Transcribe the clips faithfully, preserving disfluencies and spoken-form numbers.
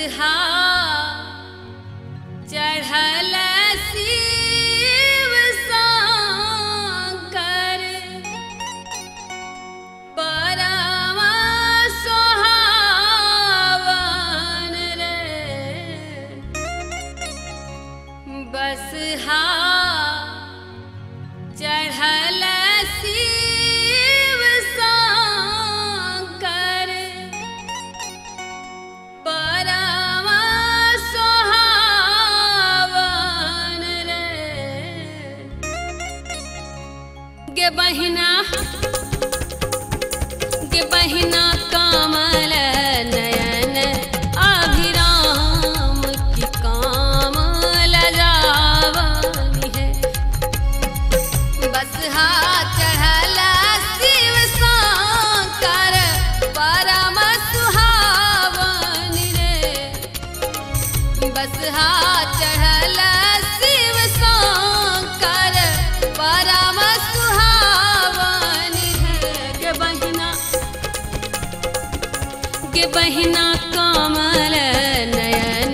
हा चढ़ल शिव शंकर परम सोहावन रे बस हा चढ़ल शिव शंकर परम सोहावन रे गे बहिना गे बहिना कमल नयन अभिराम की कामल जावनी है बस हा चढ़ल शिव शंकर परम सुहावन रे बस हा चढ़ल शिव शंकर परम सुहावन है गे बहिना गे बहिना कमल नयन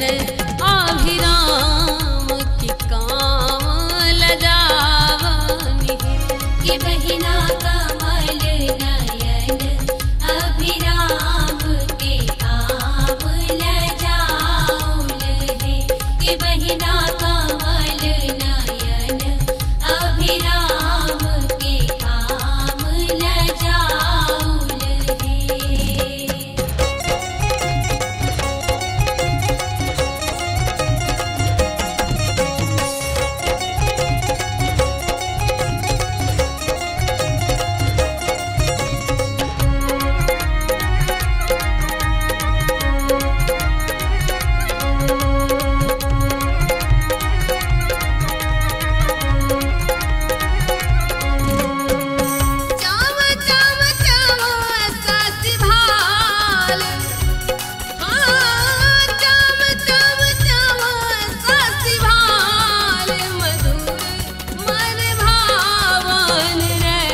अभिराम की कामल जावनी है ये बहिना कमल नयन अभिराम के कामल जाऊल है ये बहिना कमल नयन अभिराम के कामल जाऊल है चाव चाव चाव सासी भाल हाँ चाव चाव चाव सासी भाल मधुर मन भावन रे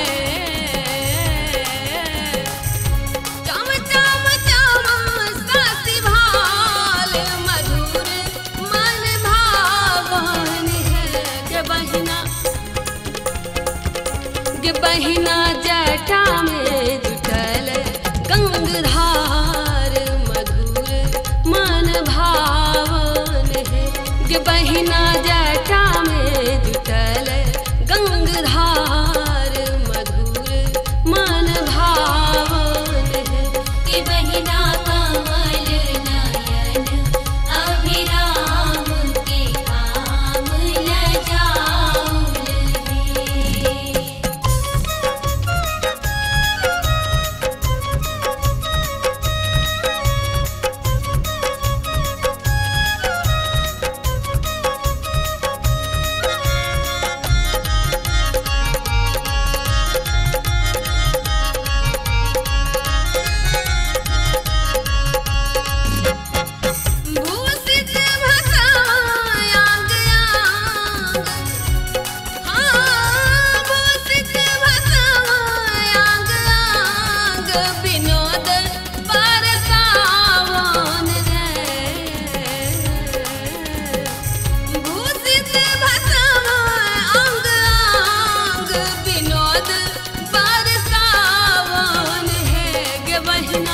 चाव चाव चाव सासी भाल मधुर मन भावन है गे बहिना गे बहिना जटा में जुटल गंगधार मधुर मन भावन है गे बहिना जटा में जुटल गंगधार मधुर मन भावन है ये बहिना कमल नयन अभिराम के कामल जाऊल है भूषित भसायांग यांग हाँ भूषित भसायांग यांग विनोद बरसावन रे भूषित भसायांग यांग विनोद बरसावन है गे बहिना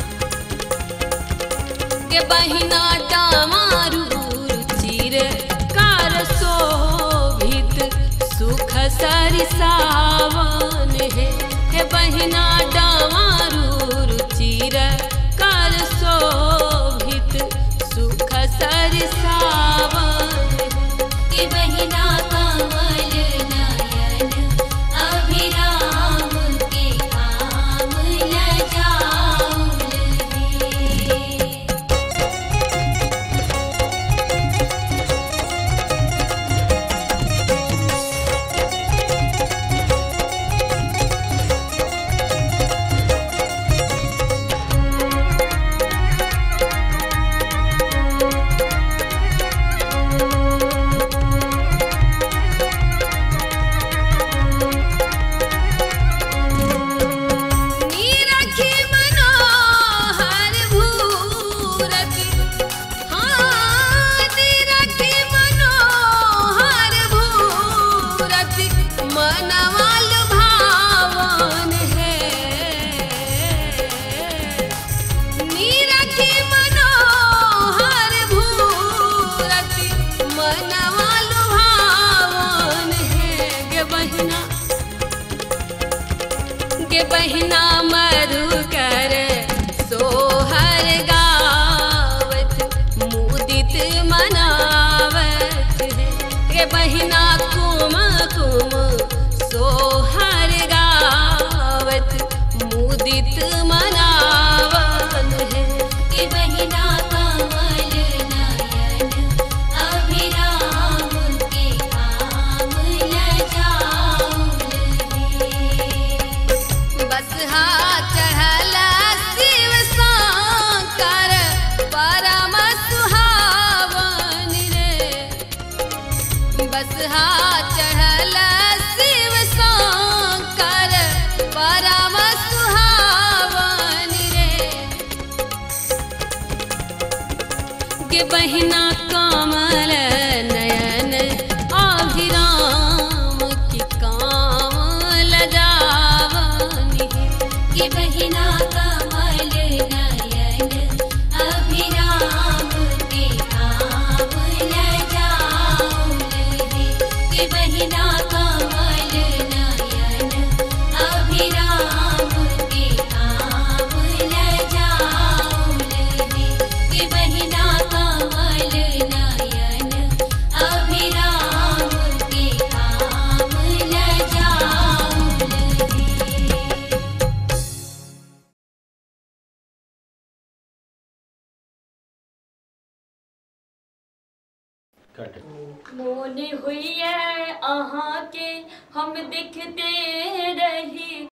गे बहिना डामारू रुचिर कार शोभित सुख सरिसावन है हे बहिना डामारू रुचिर कार शोभित सुख सरिसावन ये बहिना कमल नयन अभिराम के कामल जाऊल है के बहिना कमल नयन अभिराम की काम लजावनी के बहिना कमल नयन अभिराम के काम लजाऊल है के बहिना कमल नयन अभिराम के काम लजाऊल है के बहिना कमल नयन अभिराम के काम लजाऊल है। मोन हुई है अहाँ के हम दिखते रही